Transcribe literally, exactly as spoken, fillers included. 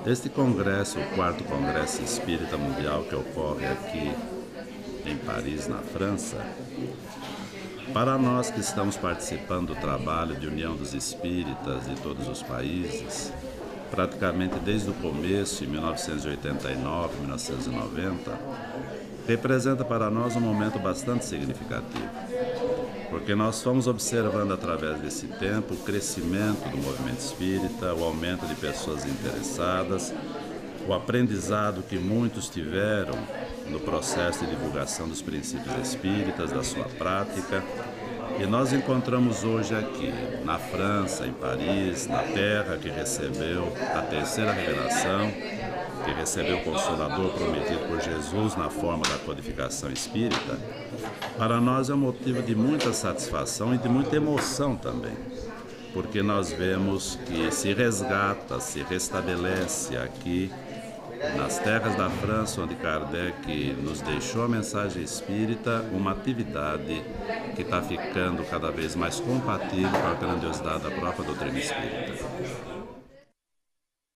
Este congresso, o quarto Congresso Espírita Mundial que ocorre aqui em Paris, na França, para nós que estamos participando do trabalho de união dos espíritas de todos os países, praticamente desde o começo, em mil novecentos e oitenta e nove, mil novecentos e noventa, representa para nós um momento bastante significativo, porque nós fomos observando através desse tempo o crescimento do movimento espírita, o aumento de pessoas interessadas, o aprendizado que muitos tiveram no processo de divulgação dos princípios espíritas, da sua prática. E nós encontramos hoje aqui, na França, em Paris, na terra que recebeu a terceira revelação, que recebeu o Consolador prometido por Jesus na forma da codificação espírita, para nós é um motivo de muita satisfação e de muita emoção também, porque nós vemos que se resgata, se restabelece aqui, nas terras da França, onde Kardec nos deixou a mensagem espírita, uma atividade que está ficando cada vez mais compatível com a grandiosidade da própria doutrina espírita.